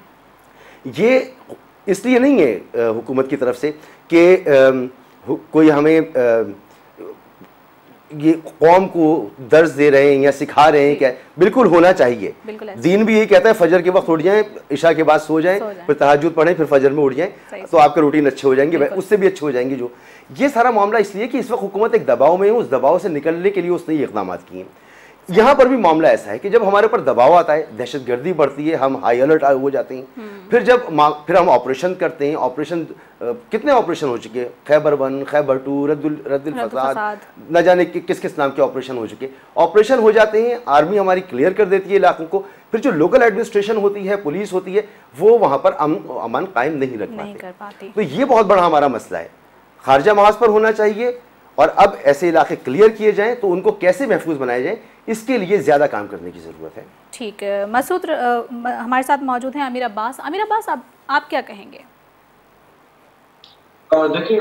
ये इसलिए नहीं है हुकूमत की तरफ से कि कोई हमें ये कौम को दर्ज दे रहे हैं या सिखा रहे हैं, क्या बिल्कुल होना चाहिए। दीन भी यही कहता है फजर के वक्त उठ जाएं, इशा के बाद सो जाएं, फिर तहज्जुद पढ़ें, फिर फजर में उठ जाएं, तो आपके रूटीन अच्छे हो जाएंगे, उससे भी अच्छे हो जाएंगे। जो ये सारा मामला इसलिए कि इस वक्त हुकूमत एक दबाव में है, उस दबाव से निकलने के लिए उसने ये इक़दाम किए हैं। यहाँ पर भी मामला ऐसा है कि जब हमारे ऊपर दबाव आता है, दहशतगर्दी बढ़ती है, हम हाई अलर्ट हो जाते हैं, फिर जब फिर हम ऑपरेशन करते हैं। ऑपरेशन कितने ऑपरेशन हो चुके हैं, खैबर वन, खैबर टू, रद्दुल रद्दुल फसाद, न जाने कि किस किस नाम के ऑपरेशन हो चुके। ऑपरेशन हो जाते हैं, आर्मी हमारी क्लियर कर देती है इलाकों को, फिर जो लोकल एडमिनिस्ट्रेशन होती है, पुलिस होती है, वो वहाँ पर अमन अमन कायम नहीं रख पाते। तो ये बहुत बड़ा हमारा मसला है, खारजा महाज पर होना चाहिए। और अब ऐसे इलाके क्लियर किए जाएं तो उनको कैसे महफूज बनाए जाएं, इसके लिए ज़्यादा काम करने की ज़रूरत है। ठीक है, मसूद हमारे साथ मौजूद हैं अमीर अब्बास। अमीर अब्बास, आप, आप क्या कहेंगे? देखिए,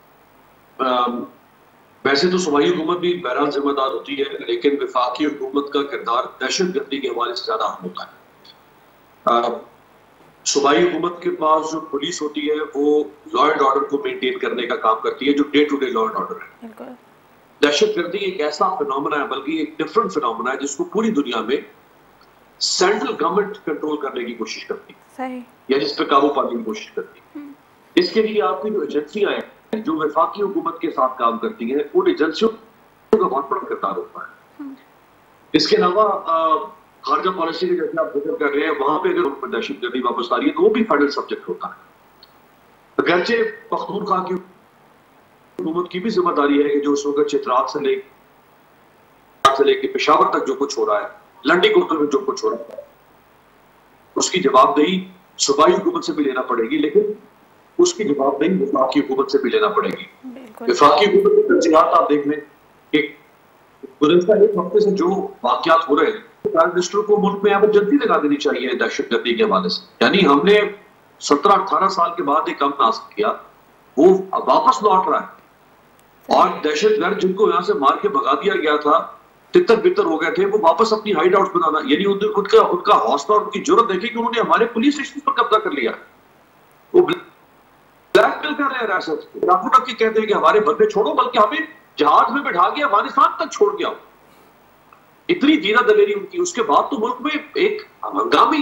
वैसे तो सूबाई हुकूमत भी बहरहाल जिम्मेदार होती है, लेकिन वफाकी हुकूमत का किरदार दहशतगर्दी के हवाले से ज़्यादा अहम होता है। सूबाई हुकूमत के पास जो पुलिस होती है वो लॉ एंड ऑर्डर को मेंटेन करने का काम करती है, जो day to day law and order है। दहशतगर्दी एक ऐसा फिनोमेना है, बल्कि एक डिफरेंट फिनोमेना है, जिसको पूरी दुनिया में सेंट्रल गवर्नमेंट कंट्रोल करने की कोशिश करती है या जिस पर काबू पाने की कोशिश करती है। इसके लिए आपकी जो एजेंसियां हैं जो वफाकी हुकूमत के साथ काम करती हैं, उन एजेंसियों का बहुत बड़ा किरदार होता है। इसके अलावा खारजा पॉलिसी के जैसे आप जिक्र कर रहे हैं, वहां पे अगर दहशतगर्दी वापस आ रही है तो वो भी फेडरल सब्जेक्ट होता है। अगरचे पख्तूनख्वा की हुकूमत की भी जिम्मेदारी है कि जो उस वक्त चित्रात से लेकर से लेकर पेशावर तक जो कुछ हो रहा है, लंडी कोटर में जो कुछ हो रहा है, उसकी जवाबदेही सूबाई हुकूमत से भी लेना पड़ेगी, लेकिन उसकी जवाबदेही वफाकी हुकूमत से भी लेना पड़ेगी। वफाकी हुकूमत की तरजीहात आप देख लें कि गुज़श्ता एक हफ्ते से जो वाक़यात हो रहे हैं, प्राइम मिनिस्टर को मुल्क में एमरजेंसी लगा देनी चाहिए दहशतगर्दी के हवाले से। यानी हमने सत्रह अठारह साल के बाद एक अमन हासिल किया, वो वापस लौट रहा है, और दहशतगर्द जिनको यहाँ से मार के भगा दिया गया था, तितर बितर हो गए थे, वो वापस अपनी हाइड आउट बनाना, यानी उनका उनका हौसला और उनकी जुर्रत देखी कि उन्होंने हमारे पुलिस स्टेशन पर कब्जा कर लिया। वो ब्लैकमेल कर रहे हैं रियासत को, लाखों तक के कहते हैं कि हमारे बंदे छोड़ो, बल्कि हमें जहाज में बैठा के अफगानिस्तान तक छोड़ के आओ। इतनी जीना दलेरी उनकी। उसके बाद तो मुल्क में एक हंगामी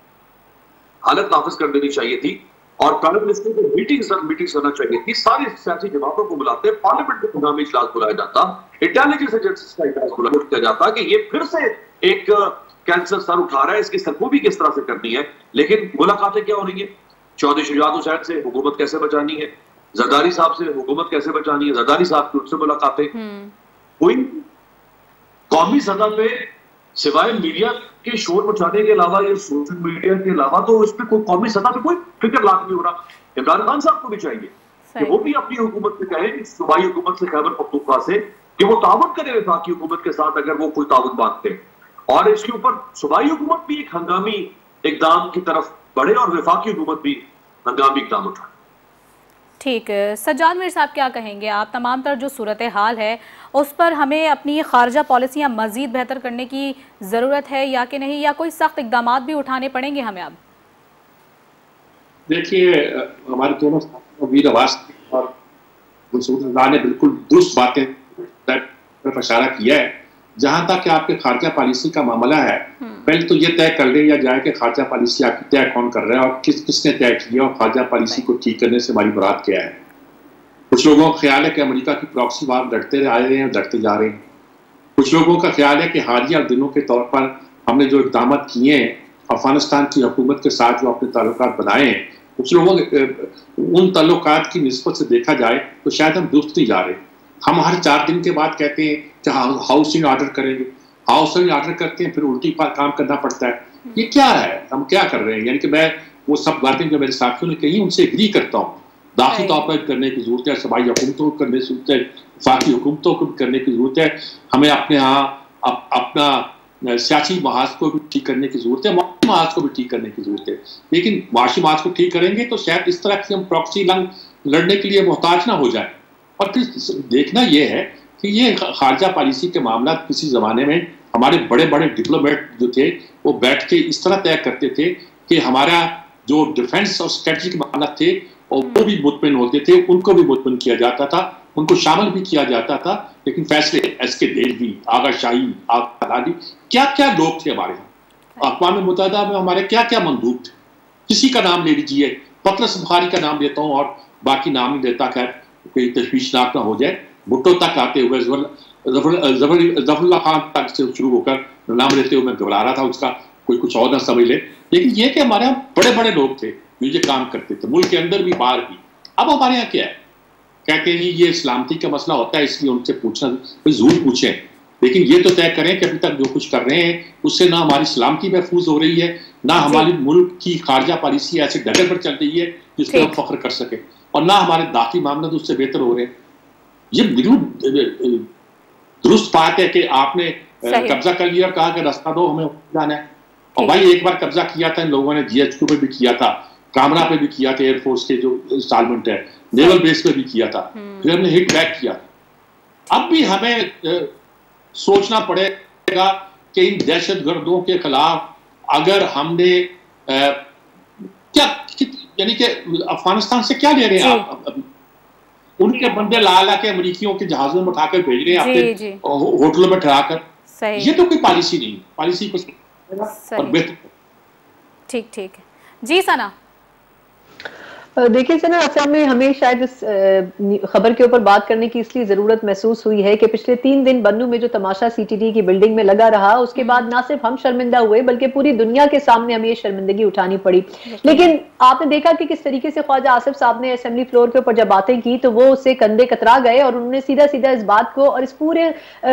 हालत नाफिज कर देनी चाहिए थी, और प्राइम मिनिस्टर को मीटिंग्स मीटिंग्स करना चाहिए थी। सारी सियासी जमातों को बुलाते, पार्लियामेंट में हंगामी इजलास बुलाया जाता, इंटेलिजेंस एजेंसीज का इजलास बुलाया जाता कि ये फिर से एक कैंसर सर उठा रहा है, इसकी सरकोबी किस तरह से करनी है। लेकिन मुलाकातें क्या हो रही है? चौधरी शुजात हुसैन से हुकूमत कैसे बचानी है, जरदारी साहब से हुकूमत कैसे बचानी है, जरदारी साहब की उनसे मुलाकातें। कोई कौमी सतह पे सिवाय मीडिया के शोर मचाने के अलावा, या सोशल मीडिया के अलावा, तो उस पर कोई कौमी सतह पे कोई फिक्र लाख नहीं हो रहा। इमरान खान साहब को भी चाहिए कि वो भी अपनी हुकूमत से कहें, सूबाई हुकूमत से, खैबर पख्तूनख्वा से, कि वो ताउन करे वफाकी हुकूमत के साथ, अगर वो कोई ताउन बांधते। और इसके ऊपर सूबाई हुकूमत भी एक हंगामी इकदाम की तरफ बढ़े और वफाकी हुकूमत भी हंगामी इकदाम उठाए। ठीक है, सज्जाद मीर साहब क्या कहेंगे आप? तमाम तर जो सूरत हाल है उस पर हमें अपनी खारजा पॉलिसियाँ मज़ीद बेहतर करने की ज़रूरत है या कि नहीं, या कोई सख्त इक़दामात भी उठाने पड़ेंगे हमें अब? देखिए, हमारे दोनों वीर अब्बास और ने बिल्कुल दुरुस्त बातें पर इशारा किया है। जहाँ तक कि आपके खारजा पॉलिसी का मामला है, पहले तो ये तय कर लिया जाए कि खारजा पॉलिसी आपकी तय कौन कर रहा है और किस किसने तय किया, और खारजा पॉलिसी को ठीक करने से हमारी मुराद क्या है। कुछ लोगों का ख्याल है कि अमेरिका की प्रॉक्सी वार लड़ते आ रहे हैं, लड़ते जा रहे हैं। कुछ लोगों का ख्याल है कि हालिया दिनों के तौर पर हमने जो इक़दाम किए हैं अफगानिस्तान की हुकूमत के साथ, जो अपने ताल्लुकात बनाए हैं, कुछ लोगों उन ताल्लुकात की निस्बत से देखा जाए तो शायद हम दुरुस्त नहीं जा रहे। हम हर चार दिन के बाद कहते हैं कि हाउसिंग ऑर्डर करेंगे, हाउसिंग ऑर्डर करते हैं, फिर उल्टी पर काम करना पड़ता है। ये क्या है, हम क्या कर रहे हैं? यानी कि मैं वो सब बातें जो मेरे साथियों ने कही उनसे एग्री करता हूँ। दाखिली तौर पर करने की जरूरत है, सूबाई हुकूमतों को करने की जरूरत है, वफाकी हुकूमतों को करने की जरूरत है। हमें अपने यहाँ अप, अपना सियासी महाज को भी ठीक करने की जरूरत है, माशी महाज को भी ठीक करने की जरूरत है। लेकिन माशी महाज को ठीक करेंगे तो शायद इस तरह की हम प्रॉक्सी लंग लड़ने के लिए मोहताज ना हो जाए। और फिर देखना यह है कि ये खारजा पॉलिसी के मामला किसी ज़माने में हमारे बड़े बड़े डिप्लोमेट जो थे वो बैठ के इस तरह तय करते थे कि हमारा जो डिफेंस और स्ट्रेटजी के मामला थे और वो भी मुतमिन होते थे, उनको भी मुतमिन किया जाता था, उनको शामिल भी किया जाता था, लेकिन फैसले एस के देलवी, आगा शाही, आगा लाली, क्या क्या लोग थे हमारे यहाँ। अक़वाम मुत्तहिदा में हमारे क्या क्या मंदूब थे, किसी का नाम ले लीजिए, पतरस बुखारी का नाम लेता हूँ और बाकी नाम नहीं लेता, खैर कोई तशवीशनाक ना हो जाए। भुट्टो तक आते हुए जफरुल्लाह खान तक से शुरू होकर नाम लेते हुए मैं घबरा रहा था, उसका कोई कुछ और ना समझ ले। लेकिन ये कि हमारे यहाँ बड़े बड़े लोग थे जो ये काम करते थे, मुल्क के अंदर भी बाहर भी। अब हमारे यहाँ क्या है, कहते हैं ये सलामती का मसला होता है इसलिए उनसे पूछना, जरूर पूछें, लेकिन ये तो तय करें कि अभी तक जो कुछ कर रहे हैं उससे ना हमारी सलामती महफूज हो रही है, ना हमारी मुल्क की खारजा पॉलिसी ऐसे डगर पर चल रही है जिससे हम फख्र कर सके, और ना हमारे दाखिली मामले तो उससे बेहतर हो रहे हैं। ये बिल्कुल दुरुस्त बात है कि आपने कब्जा कर लिया और कहा कि रास्ता दो, हमें जाना है। और भाई एक बार कब्जा किया था इन लोगों ने, जीएचक्यू पे भी किया था, कामरा पे भी किया था, एयरफोर्स के जो इंस्टॉलमेंट है नेवल बेस पे भी किया था, फिर हमने हिट बैक किया। अब भी हमें ए, सोचना पड़ेगा कि इन दहशतगर्दों के खिलाफ अगर हमने ए, क्या यानी कि अफगानिस्तान से क्या ले रहे हैं आप, अब उनके बंदे ला ला के अमरीकियों के जहाजों में उठाकर भेज रहे हैं आपके होटलों में ठहराकर, ये तो कोई पॉलिसी नहीं, पॉलिसी को और बेहतर। ठीक ठीक है जी सना। देखिए सना, असल में हमें शायद इस खबर के ऊपर बात करने की इसलिए जरूरत महसूस हुई है कि पिछले तीन दिन बन्नू में जो तमाशा सीटीडी की बिल्डिंग में लगा रहा, उसके बाद ना सिर्फ हम शर्मिंदा हुए बल्कि पूरी दुनिया के सामने हमें ये शर्मिंदगी उठानी पड़ी। लेकिन आपने देखा कि किस तरीके से ख्वाजा आसिफ साहब ने असेंबली फ्लोर के ऊपर जब बातें की तो वो उससे कंधे कतरा गए और उन्होंने सीधा सीधा इस बात को और इस पूरे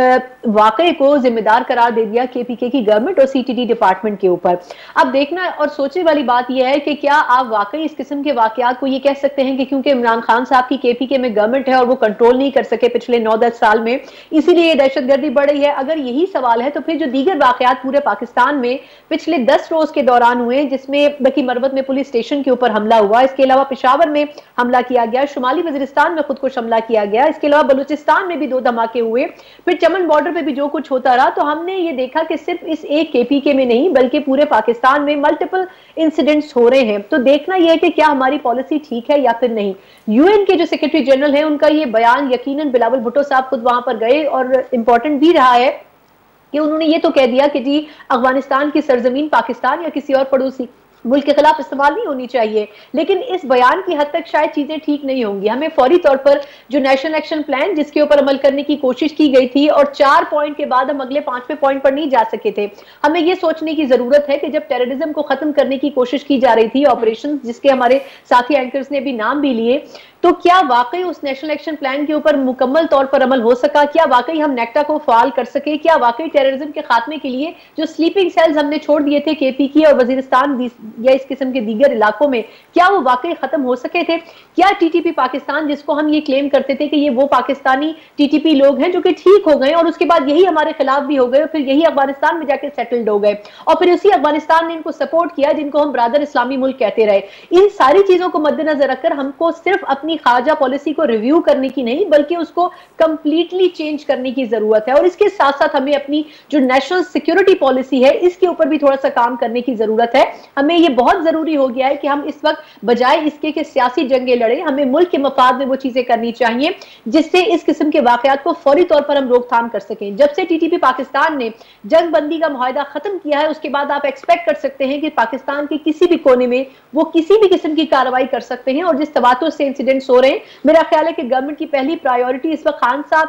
वाकये को जिम्मेदार करार दे दिया केपीके की गवर्नमेंट और सीटीडी डिपार्टमेंट के ऊपर। अब देखना और सोचने वाली बात यह है कि क्या आप वाकई इस किस्म के वाकयात को ये कह सकते हैं कि क्योंकि इमरान खान साहब की केपीके में गवर्नमेंट है और वो कंट्रोल नहीं कर सके पिछले नौ दस साल में, इसीलिए ये दहशतगर्दी बढ़ रही है। अगर यही सवाल है तो फिर जो दीगर वाकयात पूरे पाकिस्तान में पिछले दस रोज के दौरान हुए, जिसमें बकी मरवत में पुलिस स्टेशन के ऊपर हमला हुआ, इसके अलावा पेशावर में हमला किया गया, शुमाली वजीरिस्तान में खुदकुश हमला किया गया, इसके अलावा बलूचिस्तान में भी दो धमाके हुए, फिर चमन बॉर्डर पे भी जो कुछ होता रहा, तो हमने ये देखा कि सिर्फ इस एक केपीके में नहीं बल्कि पूरे पाकिस्तान में मल्टीपल इंसिडेंट्स हो रहे हैं। तो देखना यह है कि क्या हमारी पॉलिसी ठीक है या फिर नहीं। यूएन के जो सेक्रेटरी जनरल है उनका ये बयान, यकीनन बिलावल भुट्टो साहब खुद वहां पर गए और इंपॉर्टेंट भी रहा है कि उन्होंने ये तो कह दिया कि जी अफगानिस्तान की सरजमीन पाकिस्तान या किसी और पड़ोसी मुल्क के खिलाफ इस्तेमाल नहीं होनी चाहिए, लेकिन इस बयान की हद तक शायद चीजें ठीक नहीं होंगी। हमें फौरी तौर पर जो नेशनल एक्शन प्लान जिसके ऊपर अमल करने की कोशिश की गई थी और चार पॉइंट के बाद हम अगले पांचवें पॉइंट पर नहीं जा सके थे, हमें यह सोचने की जरूरत है कि जब टेररिज्म को खत्म करने की कोशिश की जा रही थी, ऑपरेशन जिसके हमारे साथी एंकर्स ने भी नाम भी लिए, तो क्या वाकई उस नेशनल एक्शन प्लान के ऊपर मुकम्मल तौर पर अमल हो सका? क्या वाकई हम नेक्टा को फाल कर सके? क्या वाकई टेररिज्म के खात्मे के लिए जो स्लीपिंग सेल्स हमने छोड़ दिए थे केपीके और वजीरिस्तान या इस किस्म के दीगर इलाकों में, क्या वो वाकई खत्म हो सके थे? क्या टीटीपी पाकिस्तान, जिसको हम ये क्लेम करते थे कि ये वो पाकिस्तानी टीटीपी लोग हैं जो कि ठीक हो गए और उसके बाद यही हमारे खिलाफ भी हो गए और फिर यही अफगानिस्तान में जाके सेटल्ड हो गए और फिर उसी अफगानिस्तान ने इनको सपोर्ट किया जिनको हम ब्रादर इस्लामी मुल्क कहते रहे। इन सारी चीजों को मद्देनजर रखकर हमको सिर्फ अपनी खारजा पॉलिसी को रिव्यू करने की नहीं बल्कि उसको कंप्लीटली चेंज करने की जरूरत है और इसके साथ साथ हमें अपनी जो नेशनल सिक्योरिटी पॉलिसी है इसके ऊपर भी थोड़ा सा काम करने की जरूरत है। हमें यह बहुत जरूरी हो गया है कि हम इस वक्त बजाय इसके कि सियासी जंगें लड़े, हमें मुल्क के मफाद में वो चीजें करनी चाहिए जिससे इस किस्म के वाकयात को फौरी तौर पर हम रोकथाम कर सकें। जब से टीटीपी पाकिस्तान ने जंग बंदी का मुआहदा खत्म किया है उसके बाद आप एक्सपेक्ट कर सकते हैं कि पाकिस्तान के किसी भी कोने में वो किसी भी किस्म की कार्रवाई कर सकते हैं और जिस तवातुर से इंसिडेंट्स हो रहे हैं, मेरा ख्याल है कि गवर्नमेंट की पहली प्रायोरिटी इस वक्त खान साहब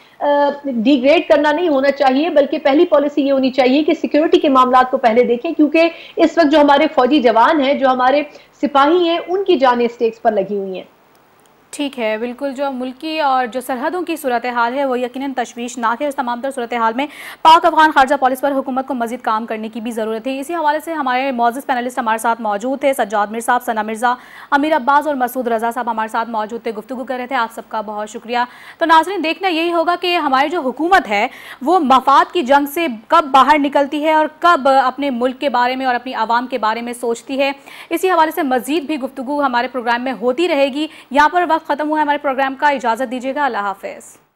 को डिग्रेड करना नहीं होना चाहिए बल्कि पहली पॉलिसी ये होनी चाहिए कि सिक्योरिटी के मामलों को पहले देखें, क्योंकि इस वक्त जो हमारे फौजी जवान हैं, जो हमारे सिपाही हैं, उनकी जानें स्टेक्स पर लगी हुई हैं। ठीक है, बिल्कुल जो मुल्क की और जो सरहदों की सूरत हाल है वो यकीनन तशवीशनाक है। उस तमाम तर सूरत हाल में पाक अफगान खारजा पॉलिसी पर हुकूमत को मजीद काम करने की भी ज़रूरत है। इसी हवाले से हमारे मौजूद पैनलिस्ट हमारे साथ मौजूद थे, सज्जाद मिर साहब, सना मिर्ज़ा, अमीर अब्बास और मसूद रज़ा साहब हमारे साथ मौजूद थे, गुफ्तगू कर रहे थे। आप सबका बहुत शुक्रिया। तो नाज़रीन, देखना यही होगा कि हमारी जो हुकूमत है वो मफाद की जंग से कब बाहर निकलती है और कब अपने मुल्क के बारे में और अपनी आवाम के बारे में सोचती है। इसी हवाले से मजीद भी गुफ्तगू हमारे प्रोग्राम में होती रहेगी। यहाँ पर वक्त ख़त्म हुआ है हमारे प्रोग्राम का, इजाज़त दीजिएगा। अल्लाह हाफ़िज़।